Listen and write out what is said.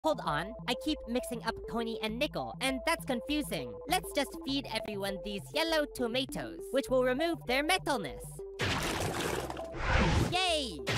Hold on, I keep mixing up Coney and Nickel, and that's confusing. Let's just feed everyone these yellow tomatoes, which will remove their metalness. Yay!